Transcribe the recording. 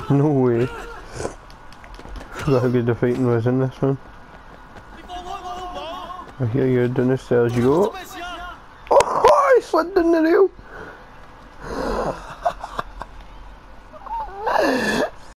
No way. Forgot how good the fighting was in this one. I hear you're down the stairs. You go. Oh, I slid down the